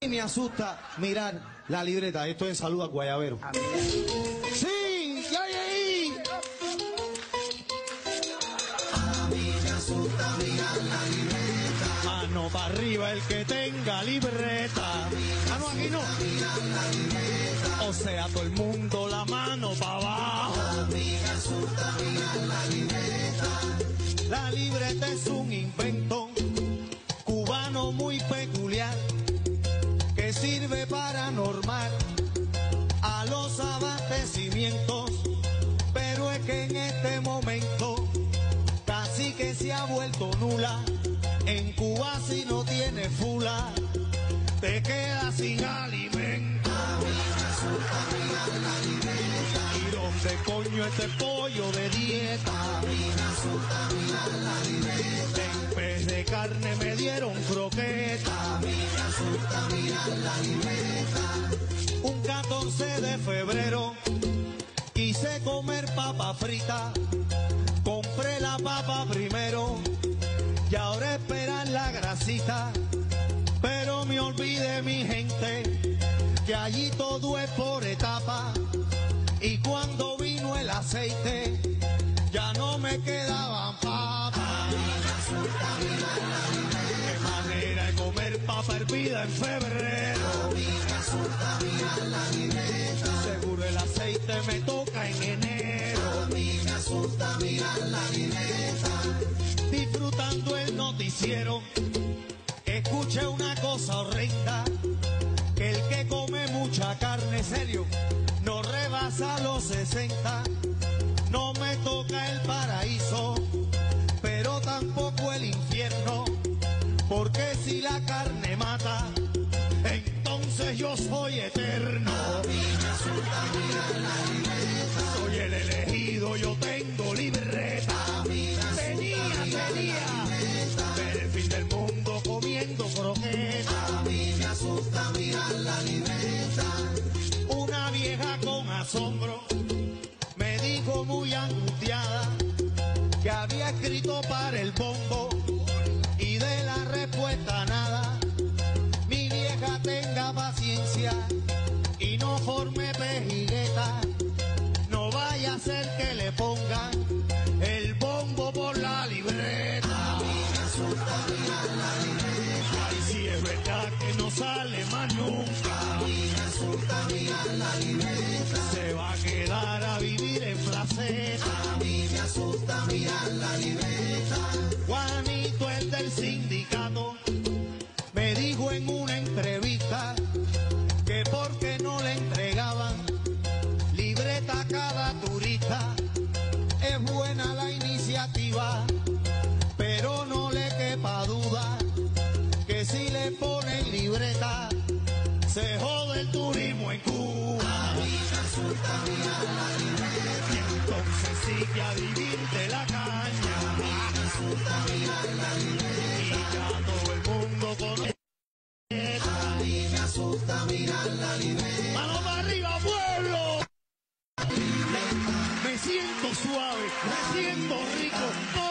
me asusta mirar la libreta. Esto es Salud a Guayabero. ¡Sí! ¡Ya hay ahí! A mí me asusta mirar la libreta. Mano para arriba el que tenga libreta. Ah, no, aquí no. O sea, todo el mundo la mano para abajo. A mí me asusta mirar la libreta. La libreta es un invento cubano muy peculiar que sirve para normar a los abastecimientos, pero es que en este momento casi que se ha vuelto nula. En Cuba si no tienes fula, te quedas sin alimento. A mí me asusta mirar la libreta. ¿Y dónde coño este pollo de dieta? A mí me asusta mirar la libreta. En vez de carne me dieron croqueta. A mí me asusta mirar la libreta. Un 14 de febrero quise comer papa frita. Compré la papa primero y ahora esperan la grasita. Pero me olvidé, mi gente, que allí todo es por etapa. Y cuando vino el aceite, ya no me quedaban papas. A mí me asusta mirar la libreta. Qué manera de comer papa hervida en febrero. A mí me asusta mirar la libreta. Seguro el aceite me toca en enero. A mí me asusta mirar la libreta. Disfrutando el noticiero, escuché una cosa horrenda, que el que come mucha carne, serio, no rebasa los 60. No me toca el paraíso, pero tampoco el infierno, porque si la carne mata, entonces yo soy eterno. A mí me asusta mirar la libreta. Soy el elegido, yo tengo libreta. A mí me tenía ver el fin del mundo comiendo croqueta. A mí me asusta mirar la libreta. Una vieja con asombro me dijo muy angustiada que había escrito para el bombo y de la respuesta nada. Mi vieja, tenga paciencia y no forme pejigueta. No vaya a ser que le pongan el bombo por la libreta. A mí me asusta mirar la libreta. Ay, si es verdad que no sale más nunca. A mí me asusta mirar la libreta. Se va a quedar a vivir en placeta. A mí me asusta mirar la libreta. Juanito, el del sindicato, me dijo en una entrevista que porque no le entregaban libreta a cada turista. Es buena la iniciativa, pero no le quepa duda que si le ponen libreta se jode el turismo en Cuba. A mí me asusta mirar la libreta. Y entonces sigue a vivir de la caña. A mí me asusta mirar la libreta. Y ya todo el mundo conoce. A mí me asusta mirar la libreta. ¡Mano para arriba, pueblo! Me siento suave, me siento rico.